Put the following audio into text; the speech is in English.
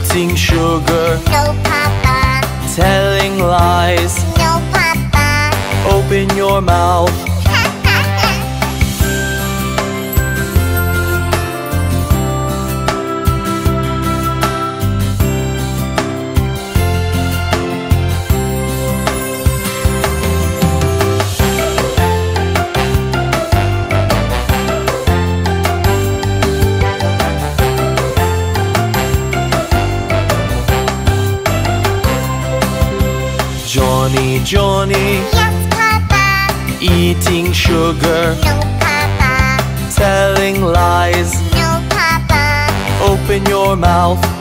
Eating sugar. No, Papa. Telling lies. No, Papa. Open your mouth. Johnny, Johnny, Yes, Papa. eating sugar. No, Papa. Telling lies. No, Papa. Open your mouth.